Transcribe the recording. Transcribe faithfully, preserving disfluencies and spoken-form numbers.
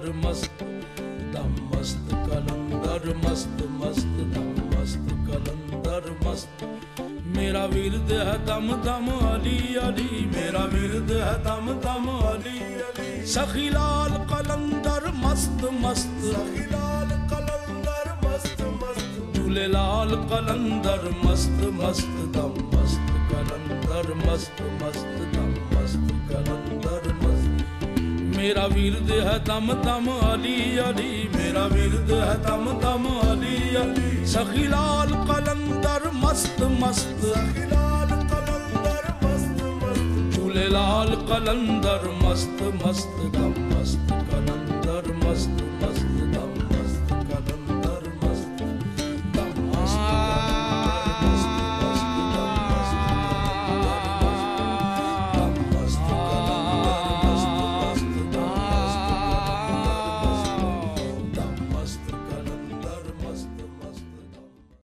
कलंदर मस्त दम मस्त कलंदर मस्त मस्त दम मस्त कलंदर मस्त। मेरा विरद है दम दम अली अली, मेरा विरद है दम दम अली अली। सखी लाल कलंदर मस्त मस्त, सखी लाल कलंदर मस्त मस्त। झूले लाल कलंदर मस्त मस्त दम मस्त कलंदर मस्त मस्त दम मस्त कलंदर मस्त। मेरा विरद है दम दम अली अली, मेरा विरद है दम दम अली अली। सखी लाल कलंदर मस्त मस्त, सखी लाल कलंदर मस्त मस्त। झूले लाल कलंदर मस्त मस्त दम मस्त कलंदर मस्त मस्त।